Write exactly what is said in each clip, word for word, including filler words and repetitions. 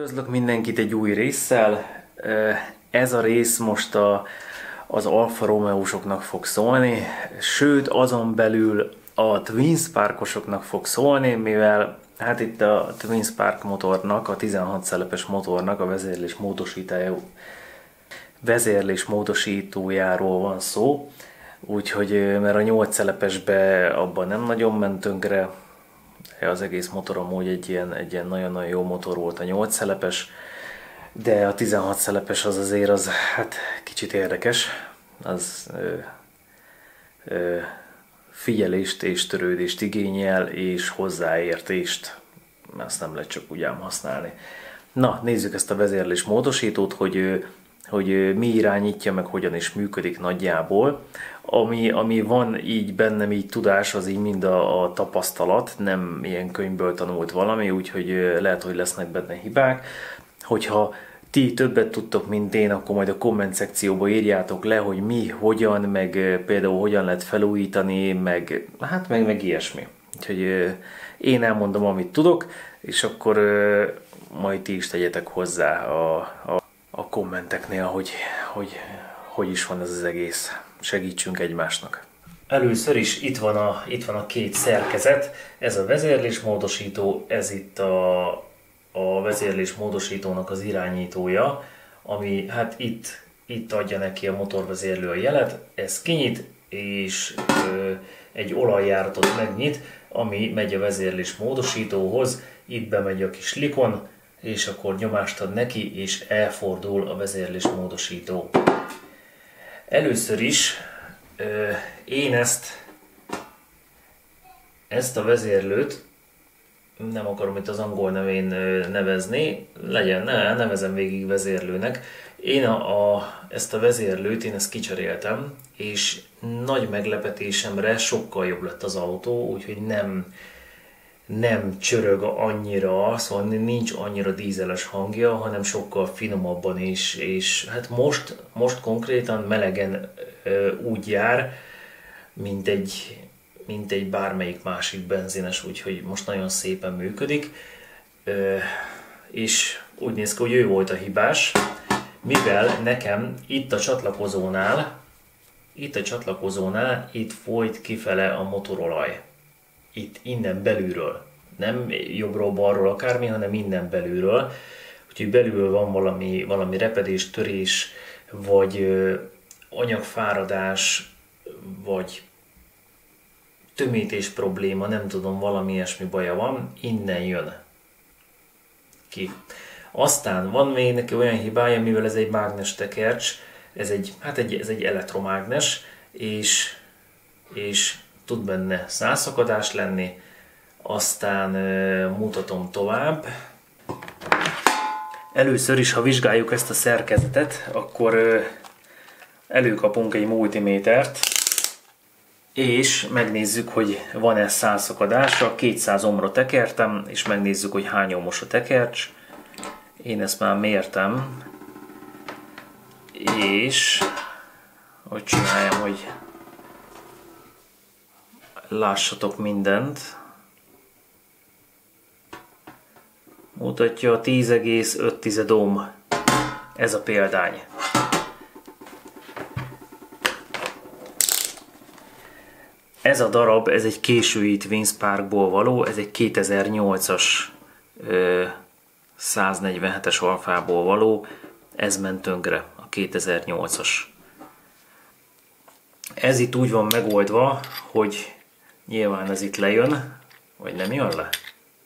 Üdvözlök mindenkit egy új résszel. Ez a rész most a, az Alfa Romeo-soknak fog szólni, sőt azon belül a Twinspark-osoknak fog szólni, mivel hát itt a Twinspark motornak, a tizenhat szelepes motornak a vezérlés módosítája, vezérlés módosítójáról van szó, úgyhogy mert a nyolc szelepesbe abban nem nagyon ment tönkre. Az egész motor amúgy egy ilyen, egy ilyen nagyon-nagyon jó motor volt a nyolc szelepes, de a tizenhat szelepes az azért az hát kicsit érdekes, az ö, ö, figyelést és törődést igényel, és hozzáértést, ezt nem lehet csak úgy ám használni. Na, nézzük ezt a vezérlés módosítót, hogy, hogy mi irányítja, meg hogyan is működik nagyjából. Ami, ami van így bennem így tudás, az így mind a, a tapasztalat, nem ilyen könyvből tanult valami, úgyhogy lehet, hogy lesznek benne hibák. Hogyha ti többet tudtok, mint én, akkor majd a komment szekcióba írjátok le, hogy mi, hogyan, meg például hogyan lehet felújítani, meg hát meg, meg ilyesmi. Úgyhogy én elmondom, amit tudok, és akkor majd ti is tegyetek hozzá a, a, a kommenteknél, hogy, hogy hogy is van ez az egész. Segítsünk egymásnak. Először is itt van a, itt van a két szerkezet, ez a vezérlésmódosító, ez itt a, a vezérlésmódosítónak az irányítója, ami hát itt, itt adja neki a motorvezérlő a jelet, ez kinyit, és ö, egy olajjáratot megnyit, ami megy a vezérlésmódosítóhoz, itt bemegy a kis likon, és akkor nyomást ad neki, és elfordul a vezérlésmódosító. Először is ö, én ezt, ezt a vezérlőt, nem akarom itt az angol nevén nevezni, legyen, ne, nevezem végig vezérlőnek. Én a, a, ezt a vezérlőt, én ezt kicseréltem, és nagy meglepetésemre sokkal jobb lett az autó, úgyhogy nem, nem csörög annyira, szóval nincs annyira dízeles hangja, hanem sokkal finomabban is, és hát most, most konkrétan melegen ö, úgy jár, mint egy, mint egy bármelyik másik benzines, úgyhogy most nagyon szépen működik, ö, és úgy néz ki, hogy ő volt a hibás, mivel nekem itt a csatlakozónál, itt a csatlakozónál, itt folyt kifele a motorolaj. Itt innen belülről, nem jobbról-balról akármi, hanem innen belülről. Úgyhogy belül van valami, valami repedés, törés, vagy ö, anyagfáradás, vagy tömítés probléma, nem tudom, valami ilyesmi baja van, innen jön ki. Aztán van még neki olyan hibája, mivel ez egy mágnes tekercs, ez egy, hát egy, ez egy elektromágnes, és, és tud benne szálszakadás lenni, aztán e, mutatom tovább. Először is, ha vizsgáljuk ezt a szerkezetet, akkor e, előkapunk egy multimétert, és megnézzük, hogy van-e szálszakadása. kétszáz ohmra tekertem, és megnézzük, hogy hány ohmos a tekercs. Én ezt már mértem, és hogy csináljam, hogy lássatok mindent. Mutatja a tíz egész öt ohm. Ez a példány. Ez a darab, ez egy késői Twinsparkból való, ez egy kétezer-nyolcas száznegyvenhetes alfából való, ez ment tönkre, a kétezer-nyolcas. Ez itt úgy van megoldva, hogy nyilván ez itt lejön, vagy nem jön le?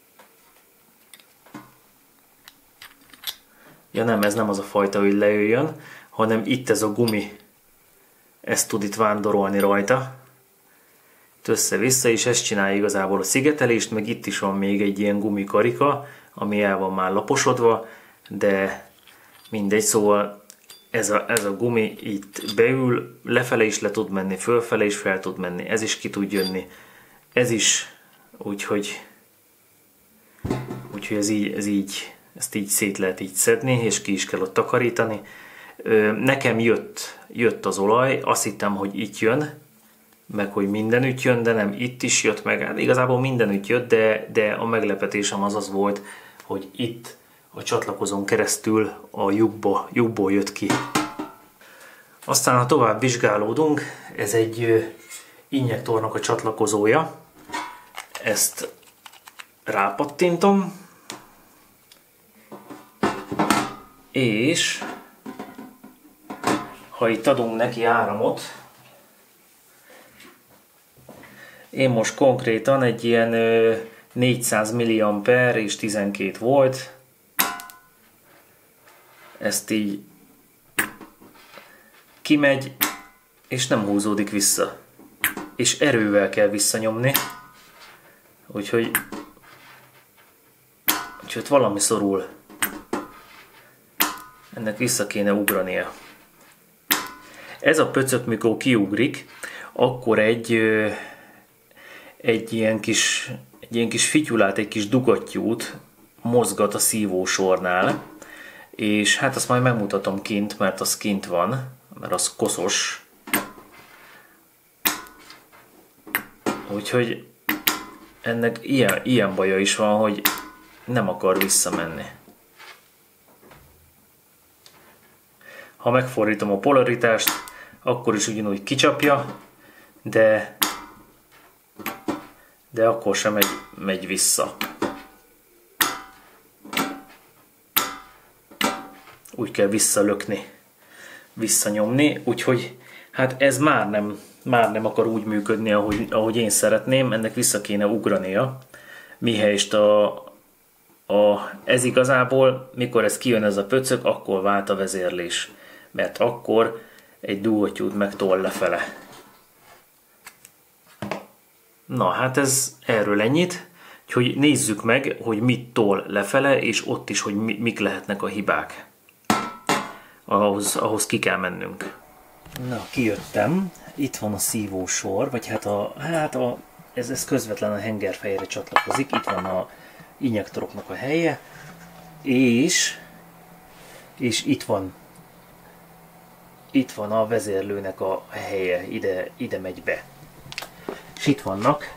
Ja nem, ez nem az a fajta, hogy lejöjjön, hanem itt ez a gumi, ez tud itt vándorolni rajta. Össze-vissza, és ezt csinálja igazából a szigetelést, meg itt is van még egy ilyen gumikarika, ami el van már laposodva, de mindegy, szóval ez a, ez a gumi itt beül, lefele is le tud menni, fölfele is fel tud menni, ez is ki tud jönni, ez is, úgyhogy, úgyhogy ez így, ez így, ezt így szét lehet így szedni, és ki is kell ott takarítani. Nekem jött, jött az olaj, azt hittem, hogy itt jön, meg hogy mindenütt jön, de nem, itt is jött meg, hát igazából mindenütt jött, de, de a meglepetésem az az volt, hogy itt a csatlakozón keresztül a lyukba, lyukból jött ki. Aztán, ha tovább vizsgálódunk, ez egy injektornak a csatlakozója. Ezt rápattintom, és ha itt adunk neki áramot, én most konkrétan egy ilyen négyszáz milliampér és tizenkét volt, ezt így kimegy, és nem húzódik vissza. És erővel kell visszanyomni, úgyhogy, úgyhogy valami szorul. Ennek vissza kéne ugrania. Ez a pöcök, mikor kiugrik, akkor egy, egy, ilyen kis, egy ilyen kis fityulát, egy kis dugattyút mozgat a szívósornál, és hát azt majd megmutatom kint, mert az kint van, mert az koszos. Úgyhogy ennek ilyen, ilyen baja is van, hogy nem akar visszamenni. Ha megfordítom a polaritást, akkor is ugyanúgy kicsapja, de, de akkor sem megy, megy vissza. Úgy kell visszalökni, visszanyomni, úgyhogy hát ez már nem, már nem akar úgy működni, ahogy, ahogy én szeretném, ennek vissza kéne ugrania. Mihelyest a, a, ez igazából, mikor ez kijön ez a pöcök, akkor vált a vezérlés, mert akkor egy dugattyút megtol lefele. Na hát ez erről ennyit, hogy nézzük meg, hogy mit tol lefele, és ott is, hogy mi, mik lehetnek a hibák. Ahhoz, ahhoz ki kell mennünk. Na, kijöttem. Itt van a szívósor, vagy hát a, hát a, ez, ez közvetlen a hengerfejre csatlakozik. Itt van a injektoroknak a helye, és, és itt van itt van a vezérlőnek a helye, ide, ide megy be. És itt vannak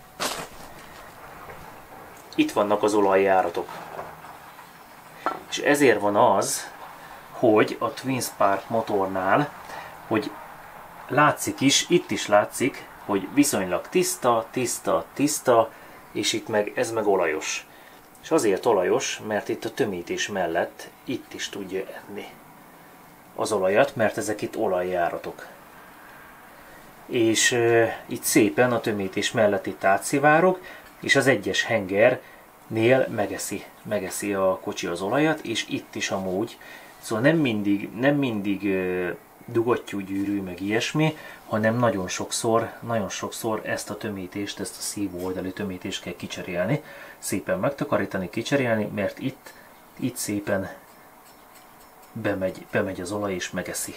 itt vannak az olajjáratok. És ezért van az, hogy a TwinSpark motornál, hogy látszik is, itt is látszik, hogy viszonylag tiszta, tiszta, tiszta, és itt meg, ez meg olajos. És azért olajos, mert itt a tömítés mellett itt is tudja enni az olajat, mert ezek itt olajjáratok. És e, itt szépen a tömítés mellett itt átszivárog, és az egyes hengernél megeszi, megeszi a kocsi az olajat, és itt is amúgy. Szóval nem mindig, nem mindig e, dugattyúgyűrű, meg ilyesmi, hanem nagyon sokszor, nagyon sokszor ezt a tömítést, ezt a szívó oldali tömítést kell kicserélni, szépen megtakarítani, kicserélni, mert itt, itt szépen bemegy, bemegy az olaj és megeszi.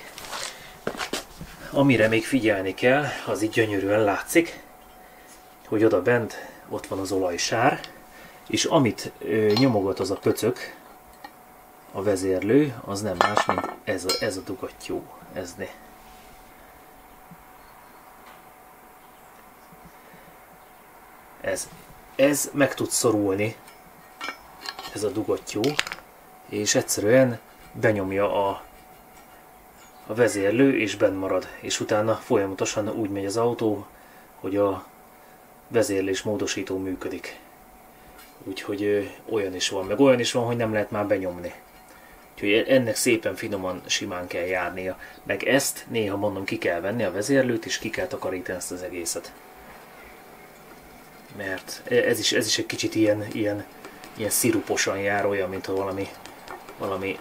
Amire még figyelni kell, az így gyönyörűen látszik, hogy oda bent ott van az olajsár, és amit ö, nyomogat az a pöcök, a vezérlő, az nem más, mint ez a, ez a dugattyú. Ez ne. Ez, ez meg tud szorulni, ez a dugattyú, és egyszerűen benyomja a, a vezérlő, és benn marad. És utána folyamatosan úgy megy az autó, hogy a vezérlés módosító működik. Úgyhogy ö, olyan is van, meg olyan is van, hogy nem lehet már benyomni. Úgyhogy ennek szépen finoman, simán kell járnia. Meg ezt néha mondom, ki kell venni a vezérlőt, és ki kell takarítani ezt az egészet. Mert ez is, ez is egy kicsit ilyen, ilyen, ilyen sziruposan jár, olyan, mintha valami, valami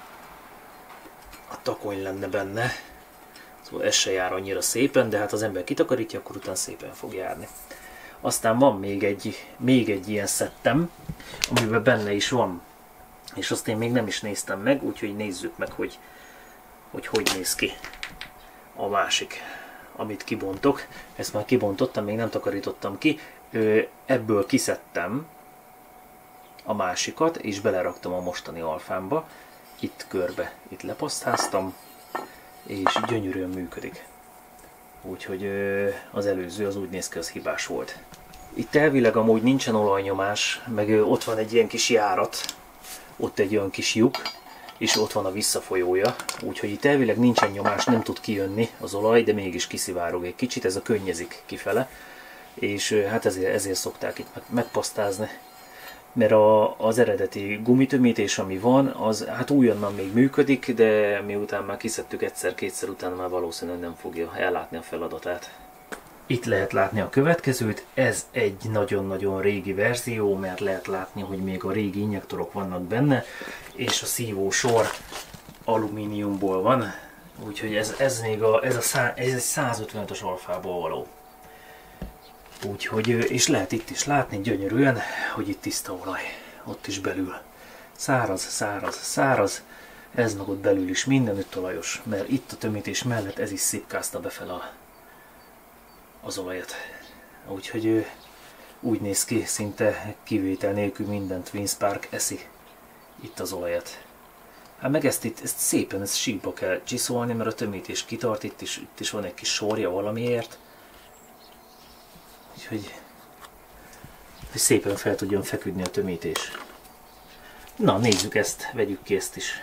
a takony lenne benne. Szóval ez se jár annyira szépen, de hát az ember kitakarítja, akkor utána szépen fog járni. Aztán van még egy, még egy ilyen szettem, amiben benne is van. És azt én még nem is néztem meg, úgyhogy nézzük meg, hogy hogy, hogy néz ki a másik, amit kibontok. Ezt már kibontottam, még nem takarítottam ki. Ebből kiszedtem a másikat, és beleraktam a mostani alfámba. Itt körbe, itt lepasztháztam, és gyönyörűen működik. Úgyhogy az előző az úgy néz ki, az hibás volt. Itt elvileg amúgy nincsen olajnyomás, meg ott van egy ilyen kis járat, ott egy olyan kis lyuk, és ott van a visszafolyója, úgyhogy itt elvileg nincsen nyomás, nem tud kijönni az olaj, de mégis kiszivárog egy kicsit, ez a könnyezik kifele, és hát ezért, ezért szokták itt megpasztázni, mert a, az eredeti gumitömítés, ami van, az hát újonnan még működik, de miután már kiszedtük egyszer-kétszer, utána már valószínűleg nem fogja ellátni a feladatát. Itt lehet látni a következőt, ez egy nagyon-nagyon régi verzió, mert lehet látni, hogy még a régi injektorok vannak benne, és a szívó sor alumíniumból van, úgyhogy ez, ez még a, ez, a szá, ez egy százötvenötös alfából való. Úgyhogy, és lehet itt is látni gyönyörűen, hogy itt tiszta olaj, ott is belül. Száraz, száraz, száraz, ez meg ott belül is mindenütt olajos, mert itt a tömítés mellett ez is szipkázta befele a az olajat. Úgyhogy úgy néz ki, szinte kivétel nélkül minden Twinspark eszi itt az olajat. Hát meg ezt itt ezt szépen ezt síkba kell csiszolni, mert a tömítés kitart, itt is, itt is van egy kis sorja valamiért. Úgyhogy hogy szépen fel tudjon feküdni a tömítés. Na, nézzük ezt, vegyük ki ezt is.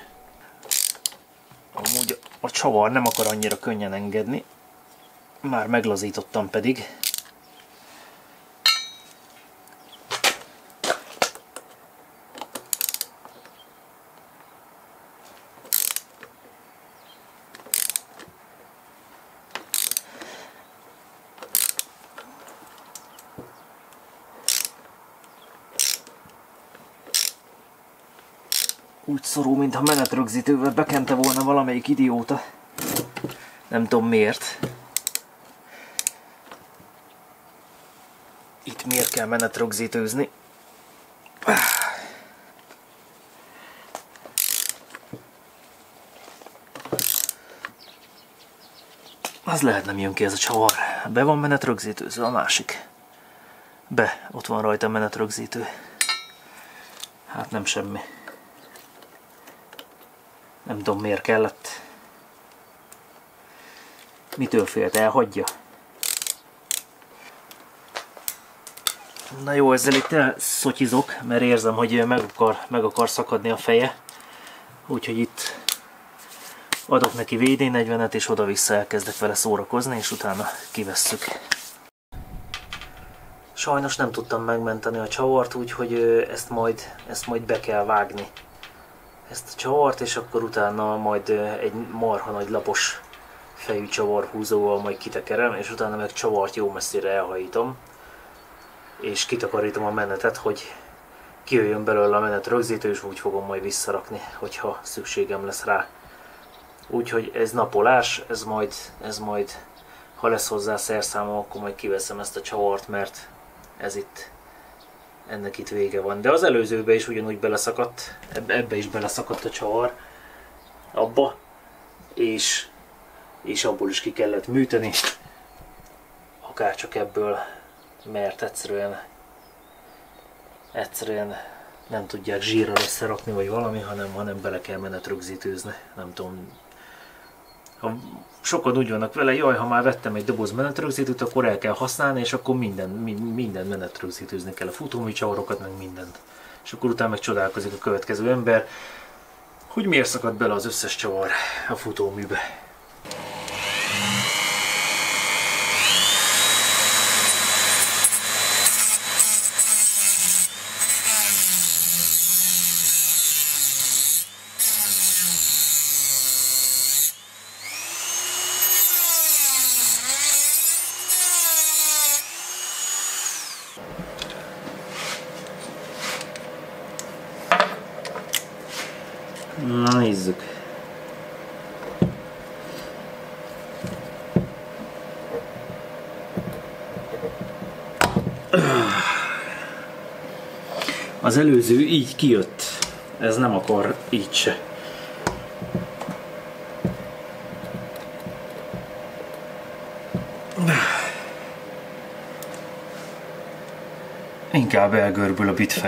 Amúgy a csavar nem akar annyira könnyen engedni. Már meglazítottam pedig. Úgy szorul, mintha menetrögzítővel bekente volna valamelyik idióta. Nem tudom miért. Itt miért kell menetrögzítőzni? Az lehet nem jön ki ez a csavar. Be van menetrögzítőzve a másik. Be, ott van rajta menetrögzítő. Hát nem semmi. Nem tudom miért kellett. Mitől félt? Elhagyja. Na jó, ezzel itt elszotyizok, mert érzem, hogy meg akar, meg akar szakadni a feje. Úgyhogy itt adok neki vé dé negyvenet, és oda-vissza elkezdek vele szórakozni, és utána kivesszük. Sajnos nem tudtam megmenteni a csavart, úgyhogy ezt majd, ezt majd be kell vágni. Ezt a csavart, és akkor utána majd egy marha nagy lapos fejű csavarhúzóval majd kitekerem, és utána meg csavart jó messzire elhajítom. És kitakarítom a menetet, hogy kijöjjön belőle a menet rögzítő, és úgy fogom majd visszarakni, hogyha szükségem lesz rá. Úgyhogy ez napolás, ez majd, ez majd ha lesz hozzá szerszámom, akkor majd kiveszem ezt a csavart, mert ez itt, ennek itt vége van. De az előzőbe is ugyanúgy beleszakadt, ebbe is beleszakadt a csavar, abba, és, és abból is ki kellett műteni, akárcsak ebből, mert egyszerűen, egyszerűen nem tudják zsírral összerakni vagy valami, hanem, hanem bele kell menetrögzítőzni. Nem tudom. Ha sokan úgy vannak vele, jaj, ha már vettem egy doboz menetrögzítőt, akkor el kell használni, és akkor minden, minden menetrögzítőzni kell, a futómű csavarokat, meg mindent. És akkor utána meg csodálkozik a következő ember, hogy miért szakadt bele az összes csavar a futóműbe. Na nézzük. Az előző így kijött. Ez nem akar így se. Inkább elgörbül a bitfej.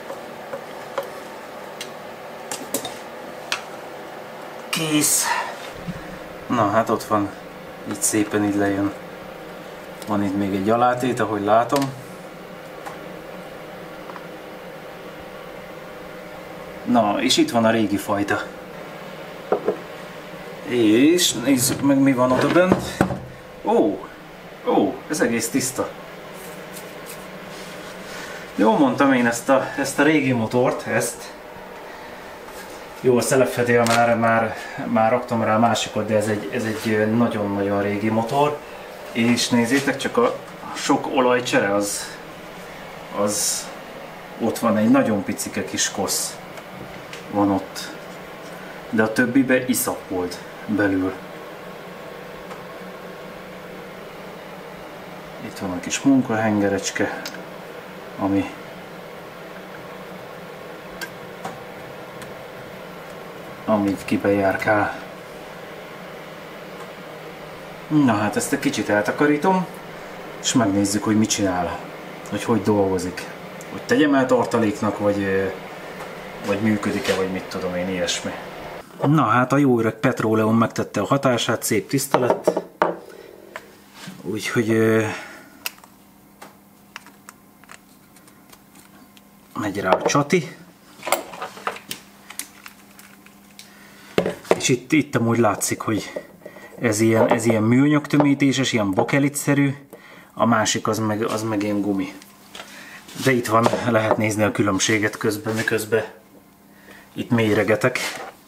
Kész. Na hát ott van, így szépen így lejön. Van itt még egy alátét, ahogy látom. Na, és itt van a régi fajta. És nézzük meg, mi van oda bent. Ó, ó, ez egész tiszta. Jól mondtam én ezt a, ezt a régi motort, ezt. Jó, a szelepfedél már, már, már raktam rá a másikat, de ez egy, ez egy nagyon-nagyon régi motor. És nézzétek csak, a sok olajcsere az, az ott van, egy nagyon picike kis kosz van ott. De a többibe iszap volt belül. Itt van a kis munkahengerecske, ami amit kibejárkál. Na hát ezt egy kicsit eltakarítom, és megnézzük, hogy mit csinál, hogy hogy dolgozik. Hogy tegyem el tartaléknak, vagy, vagy működik-e, vagy mit tudom én, ilyesmi. Na hát a jó öreg petróleum megtette a hatását, szép tiszta lett. Úgyhogy megy rá a csati. És itt, itt amúgy látszik, hogy ez ilyen, ez ilyen műanyag tömítéses, ilyen bakelitszerű, a másik az meg, az meg ilyen gumi. De itt van, lehet nézni a különbséget közben, miközben itt mélyregetek.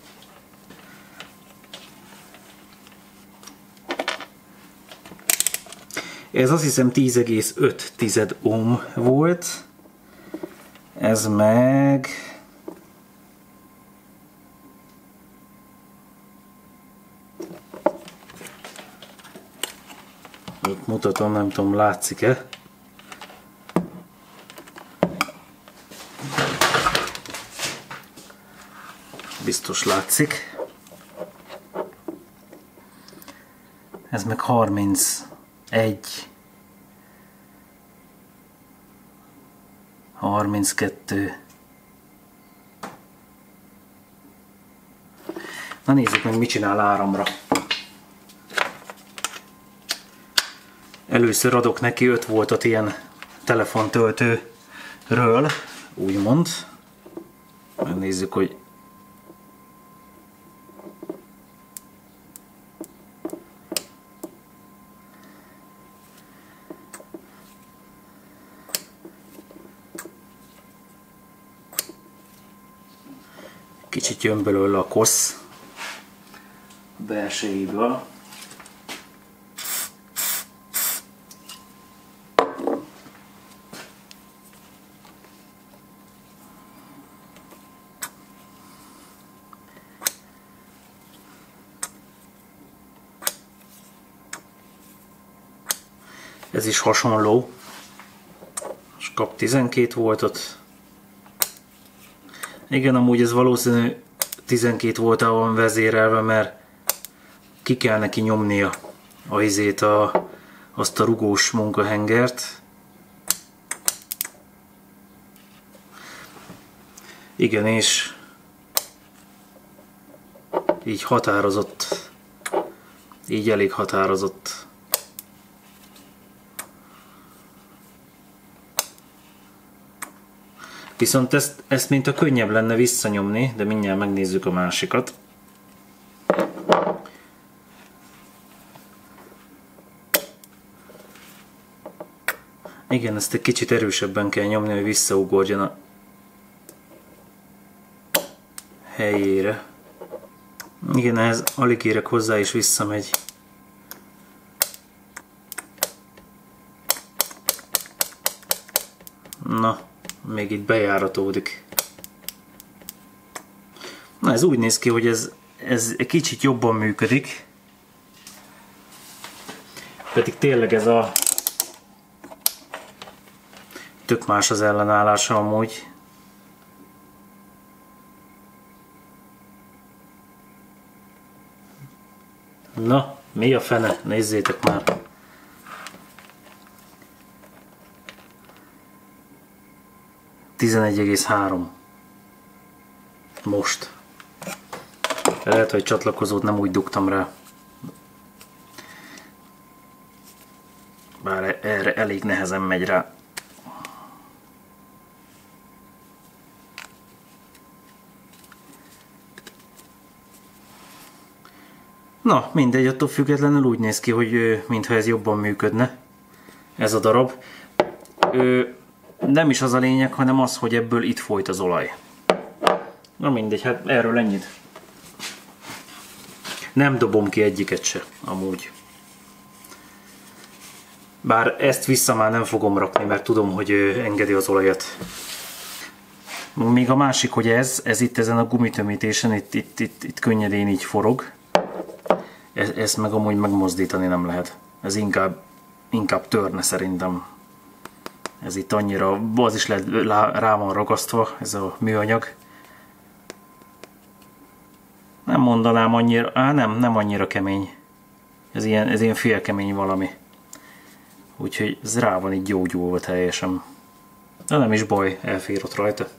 Ez azt hiszem tíz egész öt ohm volt, ez meg itt mutatom, nem tudom, látszik-e? Biztos látszik. Ez meg harmincegy, harminckettő. Na nézzük meg, mit csinál áramra. Először adok neki öt voltot ilyen telefontöltőről, úgymond. Nézzük, hogy kicsit jön belőle a kosz belsejéből. Ez is hasonló, és kap tizenkét voltot. Igen, amúgy ez valószínű tizenkét voltával van vezérelve, mert ki kell neki nyomnia a izét, a, azt a rugós munkahengert. Igen, és így határozott, így elég határozott. Viszont ezt, ezt mint a könnyebb lenne visszanyomni, de mindjárt megnézzük a másikat. Igen, ezt egy kicsit erősebben kell nyomni, hogy visszaugorjon a helyére. Igen, ehhez alig érek hozzá, és visszamegy. Na, még itt bejáratódik. Na, ez úgy néz ki, hogy ez, ez egy kicsit jobban működik. Pedig tényleg ez a tök más az ellenállása amúgy. Na, mi a fene? Nézzétek már! tizenegy egész három. Most. Lehet, hogy csatlakozót nem úgy dugtam rá. elég nehezen megy rá. Na, mindegy, attól függetlenül úgy néz ki, hogy mintha ez jobban működne, ez a darab. Ö, nem is az a lényeg, hanem az, hogy ebből itt folyt az olaj. Na mindegy, hát erről ennyit. Nem dobom ki egyiket se, amúgy. Bár ezt vissza már nem fogom rakni, mert tudom, hogy engedi az olajat. Még a másik, hogy ez, ez itt ezen a gumitömítésen, itt, itt, itt, itt könnyedén így forog. Ez, ezt meg amúgy megmozdítani nem lehet. Ez inkább, inkább törne szerintem. Ez itt annyira, az is lehet, rá van ragasztva, ez a műanyag. Nem mondanám annyira, á, nem, nem annyira kemény. Ez ilyen, ez ilyen félkemény valami. Úgyhogy ez rá van így gyógyulva teljesen. De nem is baj, elfér ott rajta.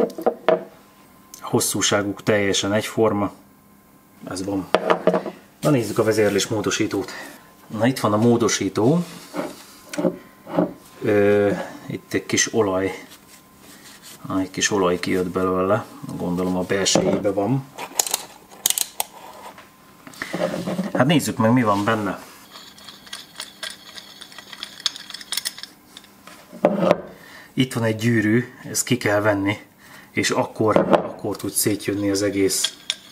A hosszúságuk teljesen egyforma. Ez van. Na nézzük a vezérlés módosítót. Na itt van a módosító. Ö, itt egy kis olaj. Na, egy kis olaj kijött belőle. Gondolom a belsejében van. Hát nézzük meg, mi van benne. Itt van egy gyűrű, ezt ki kell venni, és akkor, akkor tud szétjönni az egész.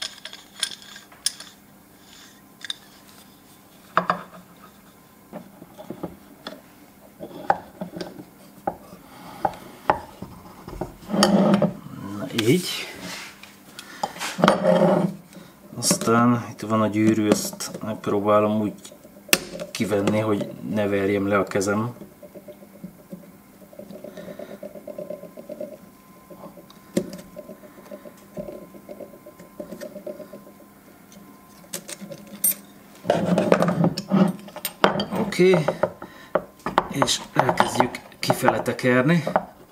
Na, így. Aztán itt van a gyűrű, ezt megpróbálom úgy kivenni, hogy ne verjem le a kezem. Oké, okay. És elkezdjük kifele tekerni.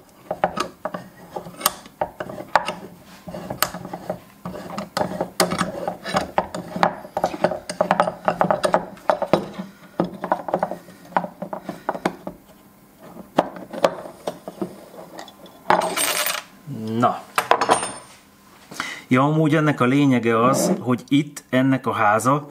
Na. Ja, amúgy ennek a lényege az, hogy itt ennek a háza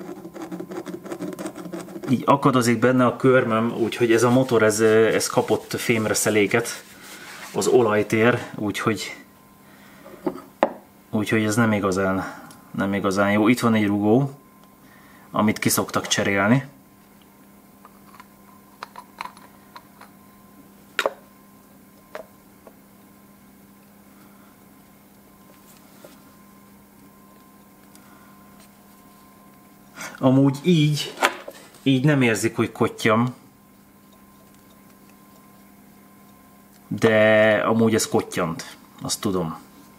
így akadozik benne a körmöm, úgyhogy ez a motor, ez, ez kapott fémreszeléket, az olajtér, úgyhogy úgyhogy ez nem igazán, nem igazán jó. Itt van egy rugó, amit ki szoktak cserélni. Amúgy így Így nem érzik, hogy kottyam, de amúgy ez kottyant, azt tudom.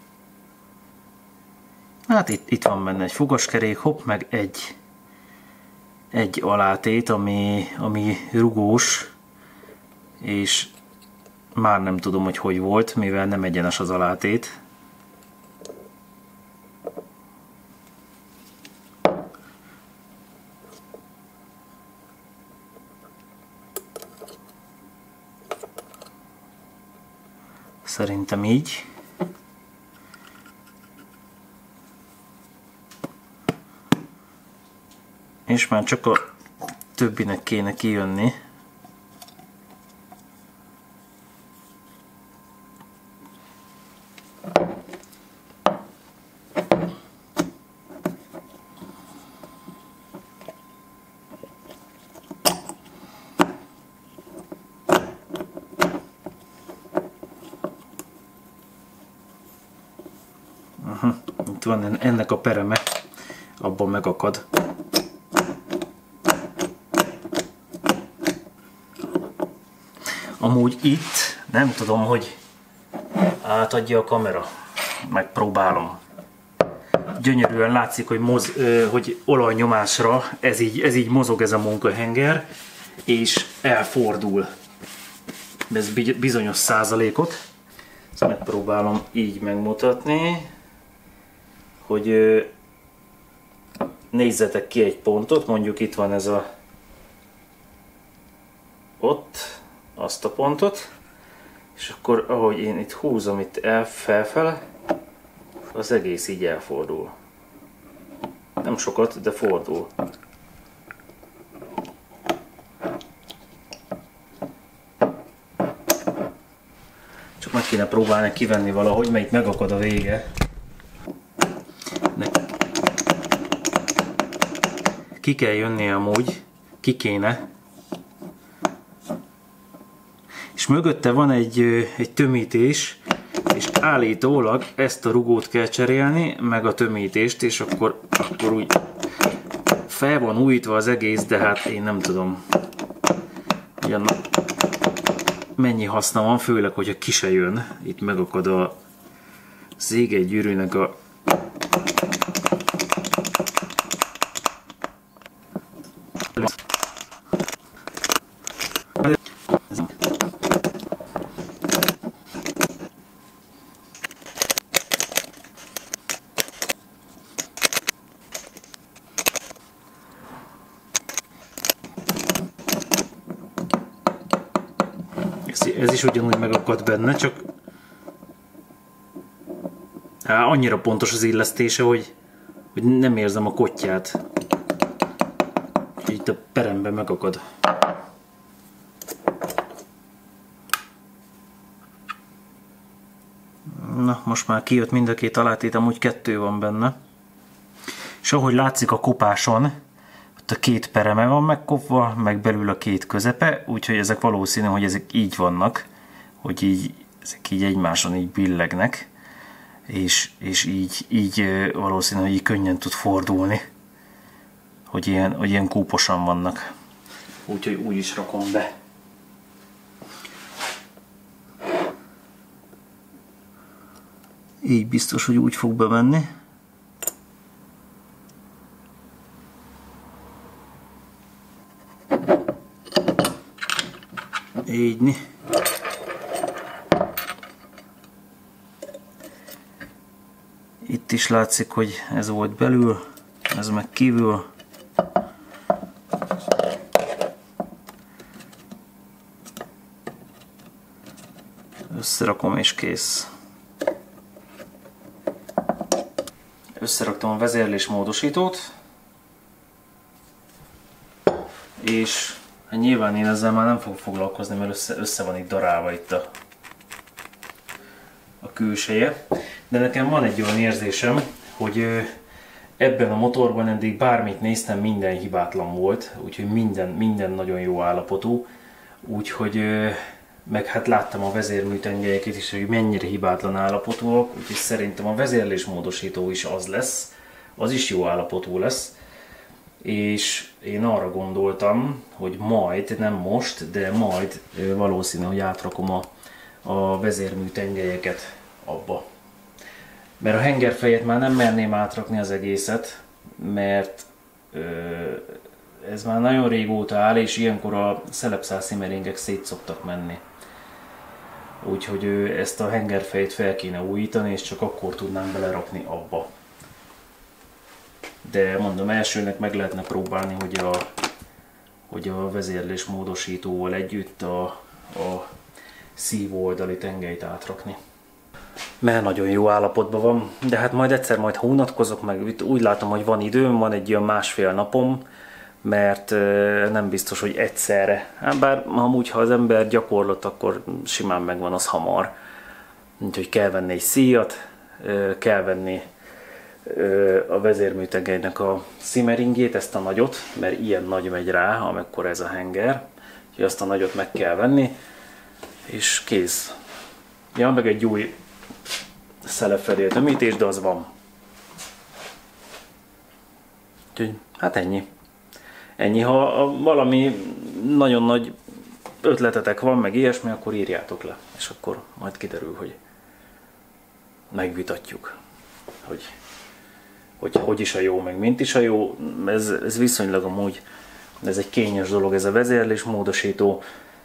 Hát itt, itt van benne egy fogaskerék, hopp, meg egy, egy alátét, ami, ami rugós, és már nem tudom, hogy hogy volt, mivel nem egyenes az alátét. Szerintem így. És már csak a többinek kéne kijönni. Aha, itt van ennek a pereme, abban megakad. Amúgy itt nem tudom, hogy átadja a kamera. Megpróbálom. Gyönyörűen látszik, hogy, moz, hogy olajnyomásra ez így, ez így mozog ez a munkahenger, és elfordul. Ez bizonyos százalékot. Ezt megpróbálom így megmutatni, hogy nézzetek ki egy pontot, mondjuk itt van ez a ott, azt a pontot, és akkor ahogy én itt húzom itt el felfele, az egész így elfordul. Nem sokat, de fordul. Csak meg kéne próbálni kivenni valahogy, mert itt megakad a vége. De ki kell jönni amúgy, ki kéne. És mögötte van egy, egy tömítés, és állítólag ezt a rugót kell cserélni, meg a tömítést, és akkor, akkor úgy fel van újítva az egész, de hát én nem tudom, hogy annak mennyi haszna van, főleg, hogyha ki se jön. Itt megakad a zégegyűrűnek a ez is ugyanúgy megakadt benne, csak Há, annyira pontos az illesztése, hogy, hogy nem érzem a kottyát. Itt a peremben megakad. Na, most már kijött mind a két alátét, amúgy kettő van benne. És ahogy látszik a kopáson, ott a két pereme van megkopva, meg belül a két közepe, úgyhogy ezek valószínű, hogy ezek így vannak, hogy így, ezek így egymáson így billegnek, és, és így, így valószínű, hogy így könnyen tud fordulni, hogy ilyen, hogy ilyen kúposan vannak. Úgyhogy úgy is rakom be. Így biztos, hogy úgy fog bemenni. Így. Itt is látszik, hogy ez volt belül, ez meg kívül. Összerakom és kész. Összeraktam a vezérlés módosítót, és hát nyilván én ezzel már nem fogok foglalkozni, mert össze, össze van itt darálva itt a, a külseje. De nekem van egy olyan érzésem, hogy ebben a motorban eddig bármit néztem, minden hibátlan volt, úgyhogy minden, minden nagyon jó állapotú. Úgyhogy meg hát láttam a vezérműtengelyeket is, hogy mennyire hibátlan állapotúak, úgyhogy szerintem a vezérlésmódosító is az lesz, az is jó állapotú lesz. És én arra gondoltam, hogy majd, nem most, de majd valószínű, hogy átrakom a, a vezérműtengelyeket abba. Mert a hengerfejet már nem merném átrakni az egészet, mert ö, ez már nagyon régóta áll, és ilyenkor a szelepszál szimeringek szét szoktak menni. Úgyhogy ö, ezt a hengerfejet fel kéne újítani, és csak akkor tudnám belerakni abba. De mondom, elsőnek meg lehetne próbálni, hogy a, hogy a vezérlés módosítóval együtt a, a szívó oldali tengelyt átrakni. Mert nagyon jó állapotban van, de hát majd egyszer majd hónatkozok, meg úgy látom, hogy van időm, van egy olyan másfél napom, mert nem biztos, hogy egyszerre. Hát bár amúgy, ha az ember gyakorlott, akkor simán megvan az hamar. Úgyhogy kell venni egy szíjat, kell venni a vezérműtengelynek a szimeringét, ezt a nagyot, mert ilyen nagy megy rá, amikor ez a henger. Úgyhogy azt a nagyot meg kell venni, és kész. Ja, meg egy új szelepfedél tömítés, de az van. Úgyhogy hát ennyi. Ennyi, ha valami nagyon nagy ötletetek van, meg ilyesmi, akkor írjátok le, és akkor majd kiderül, hogy megvitatjuk, hogy hogy, hogy is a jó, meg mint is a jó. Ez, ez viszonylag amúgy, ez egy kényes dolog, ez a vezérlés módosító.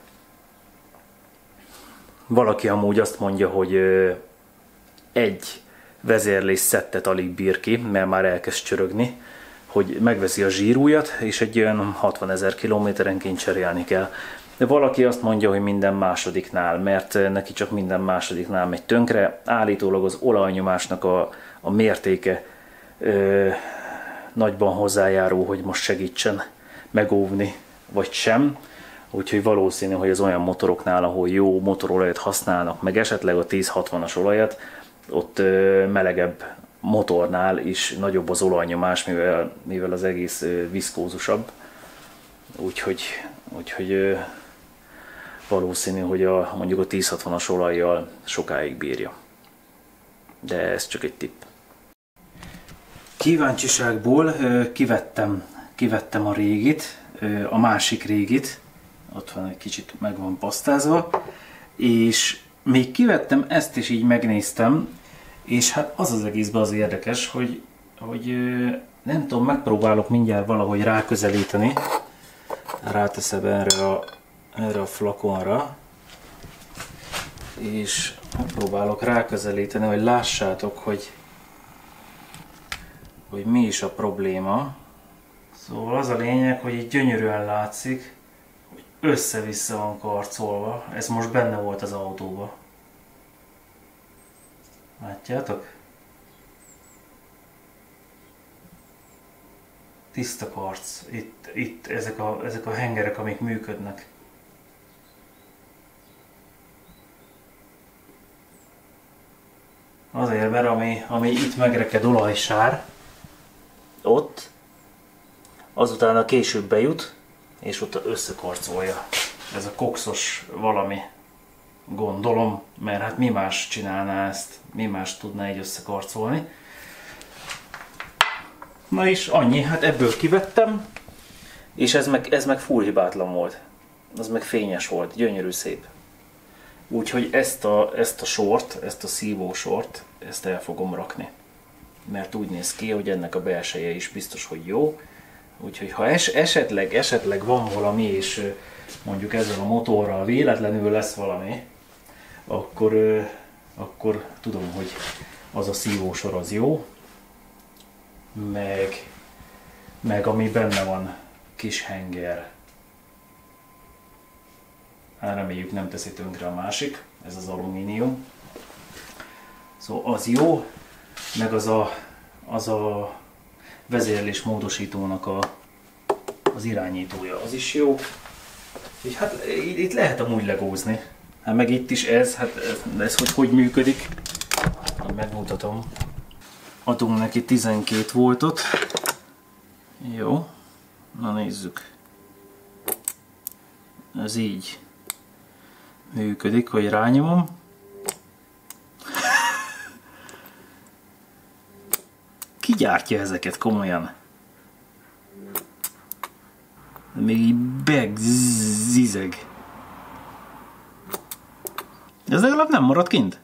Valaki amúgy azt mondja, hogy egy vezérlés szettet alig bír ki, mert már elkezd csörögni, hogy megveszi a zsírújat, és egy olyan hatvanezer kilométerenként cserélni kell. De valaki azt mondja, hogy minden másodiknál, mert neki csak minden másodiknál megy tönkre. Állítólag az olajnyomásnak a, a mértéke ö, nagyban hozzájárul, hogy most segítsen megóvni, vagy sem. Úgyhogy valószínű, hogy az olyan motoroknál, ahol jó motorolajat használnak, meg esetleg a tíz hatvanas olajat, ott ö, melegebb motornál is nagyobb az olajnyomás, mivel, mivel az egész ö, viszkózusabb. Úgyhogy, úgyhogy ö, valószínű, hogy a, mondjuk a tíz hatvanas olajjal sokáig bírja. De ez csak egy tipp. Kíváncsiságból ö, kivettem, kivettem a régit, ö, a másik régit, ott van egy kicsit meg van pasztázva, és még kivettem ezt is így megnéztem, és hát az az egészben az érdekes, hogy, hogy ö, nem tudom, megpróbálok mindjárt valahogy ráközelíteni, ráteszem erre a, erre a flakonra, és megpróbálok ráközelíteni, hogy lássátok, hogy hogy mi is a probléma. Szóval az a lényeg, hogy itt gyönyörűen látszik, hogy össze-vissza van karcolva. Ez most benne volt az autóba. Látjátok? Tiszta karc. Itt, itt ezek, a, ezek a hengerek, amik működnek. Azért, mert ami, ami itt megreked olajsár, ott, azután a később bejut, és ott összekarcolja. Ez a kokszos valami, gondolom, mert hát mi más csinálná ezt, mi más tudná így összekarcolni. Na és annyi, hát ebből kivettem, és ez meg, ez meg full hibátlan volt. Az meg fényes volt, gyönyörű szép. Úgyhogy ezt a, ezt a sort, ezt a szívósort, ezt el fogom rakni. Mert úgy néz ki, hogy ennek a belseje is biztos, hogy jó. Úgyhogy ha es, esetleg, esetleg van valami, és mondjuk ezzel a motorral véletlenül lesz valami, akkor, akkor tudom, hogy az a szívósor az jó. Meg, meg ami benne van, kis henger. Hát reméljük nem teszi tönkre a másik, ez az alumínium. Szóval az jó, meg az a, az a vezérlés módosítónak a, az irányítója, az is jó. Úgyhogy hát itt lehet amúgy legózni. Hát meg itt is ez, hát ez hogy hogy működik, megmutatom. Adunk neki tizenkét voltot. Jó, na nézzük. Ez így működik, hogy rányomom. Ki gyártja ezeket komolyan? Még így begzizeg. Ez legalább nem marad kint.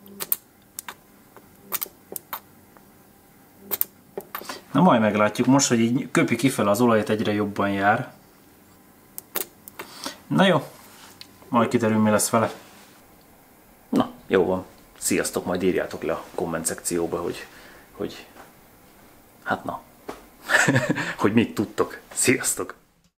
Na majd meglátjuk most, hogy így köpi kifele az olajat, egyre jobban jár. Na jó, majd kiderül, mi lesz vele. Na, jó van. Sziasztok, majd írjátok le a komment szekcióba, hogy, hogy hát na, hogy mit tudtok. Sziasztok!